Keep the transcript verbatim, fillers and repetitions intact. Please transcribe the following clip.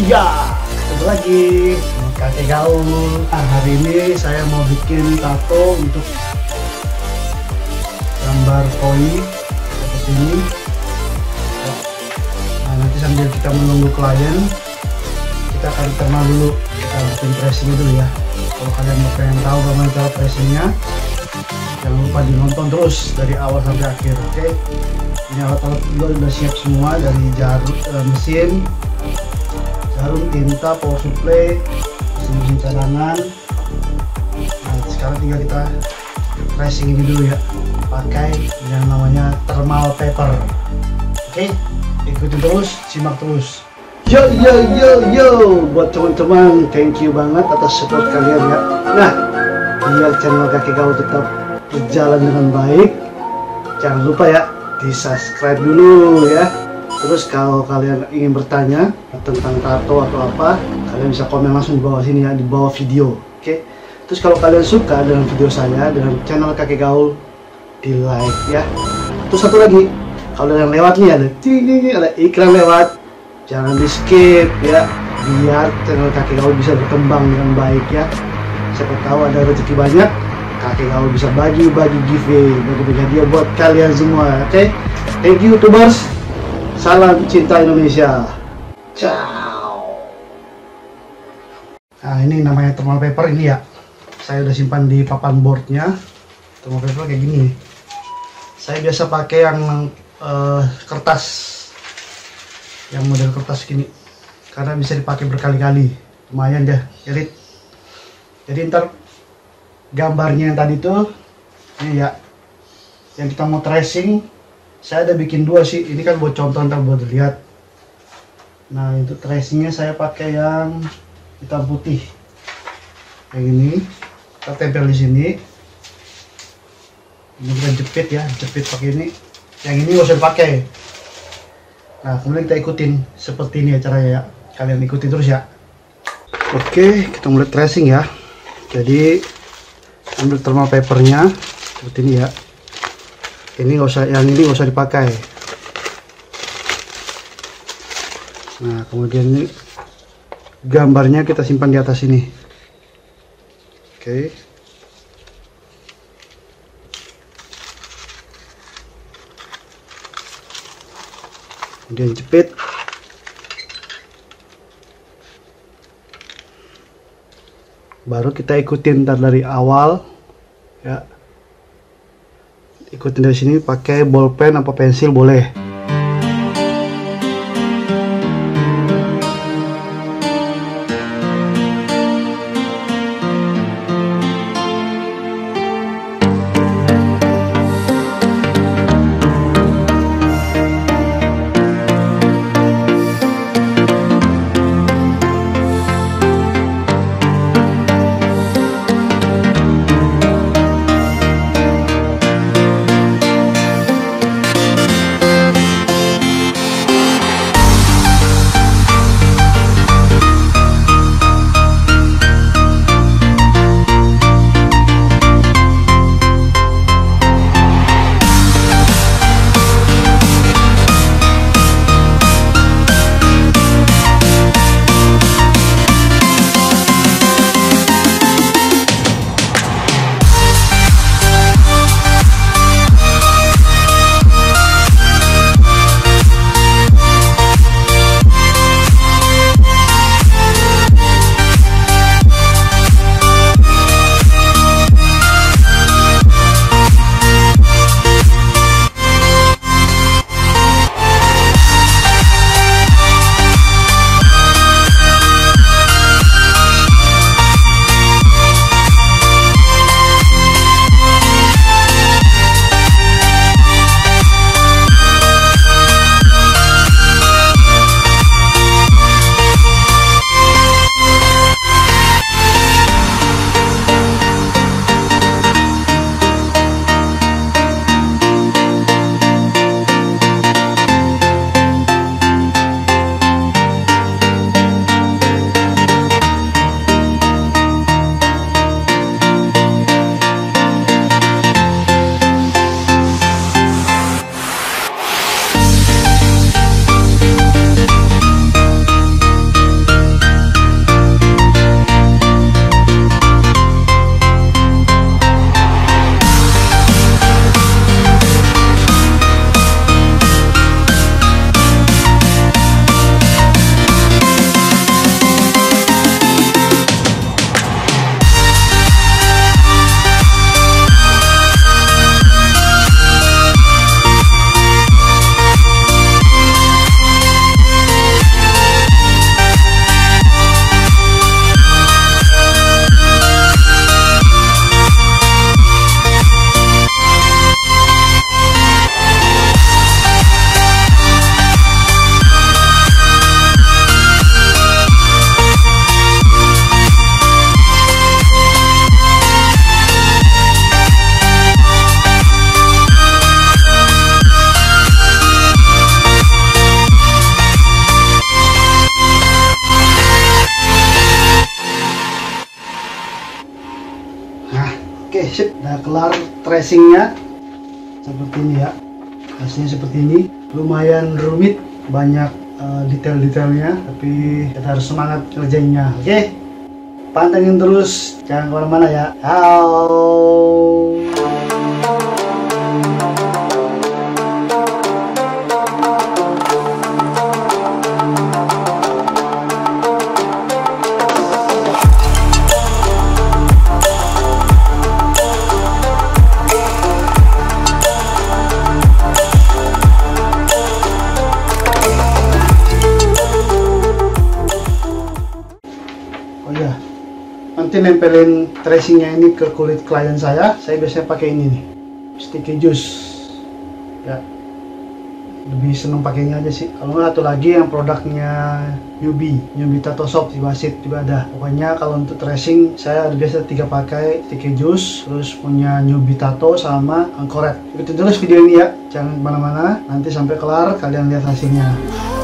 Ya, ketemu lagi kakek gaul. Nah, hari ini saya mau bikin tato untuk gambar koi seperti ini. Nah, nanti sambil kita menunggu klien, kita akan kenal dulu, kita bikin tracing dulu ya. Kalau kalian mau pengen tahu bagaimana cara tracingnya, jangan lupa dinonton terus dari awal sampai akhir. Oke, ini alat-alat juga sudah siap semua, dari jarum, eh, mesin, jarum, tinta, power supply, mesin cadangan. Nah, sekarang tinggal kita tracing ini dulu ya, pakai yang namanya thermal paper. Oke, ikuti terus, simak terus. Yo yo yo yo, buat teman-teman, thank you banget atas support kalian ya. Nah, biar channel Kakek Gaul tetap berjalan dengan baik, jangan lupa ya di subscribe dulu ya. Terus kalau kalian ingin bertanya tentang tato atau apa, kalian bisa komen langsung di bawah sini ya, di bawah video. Oke. Terus kalau kalian suka dengan video saya, dengan channel Kakek Gaul, di like ya. Terus satu lagi, kalau yang lewat nih ada ting, ada iklan lewat, jangan di skip ya, biar channel Kakek Gaul bisa berkembang dengan baik ya. Siapa tahu ada rezeki banyak, Kakek Gaul bisa bagi-bagi giveaway, bagi-bagi hadiah buat kalian semua. Oke, thank you YouTubers. Salam cinta Indonesia. Ciao. Nah, ini namanya thermal paper ini ya. Saya udah simpan di papan boardnya. Thermal paper kayak gini. Saya biasa pakai yang uh, kertas, yang model kertas gini, karena bisa dipakai berkali-kali. Lumayan deh, irit. Jadi ntar gambarnya yang tadi tuh, ini ya, yang kita mau tracing. Saya ada bikin dua sih, ini kan buat contoh ntar buat lihat. Nah, itu tracingnya saya pakai yang hitam putih, kayak gini. Kita tempel di sini. Ini kita jepit ya, jepit pakai ini. Yang ini nggak usah dipakai. Nah, kemudian kita ikutin seperti ini ya caranya ya. Kalian ikuti terus ya. Oke, kita mulai tracing ya. Jadi ambil thermal papernya seperti ini ya. Ini nggak usah, yang ini nggak usah dipakai. Nah, kemudian ini gambarnya kita simpan di atas ini. Oke. Kemudian jepit. Baru kita ikutin ntar dari awal ya. Ikutin dari sini, pakai bolpen apa pensil boleh. kelar tracingnya seperti ini ya, hasilnya seperti ini. Lumayan rumit, banyak uh, detail-detailnya, tapi kita harus semangat kerjainnya. Oke, okay? Pantengin terus, jangan kemana-mana ya. Halo. Oh iya, nanti nempelin tracingnya ini ke kulit klien saya. Saya biasanya pakai ini nih, sticky juice. Ya, lebih seneng pakainya aja sih. Kalau nggak, satu lagi yang produknya Newbie, Newbie Tattoo Shop di Wasit juga ada. Pokoknya kalau untuk tracing saya biasa tiga pakai sticky juice, terus punya Newbie Tattoo sama Anchoret. Ikutin terus video ini ya, jangan kemana-mana. Nanti sampai kelar kalian lihat hasilnya.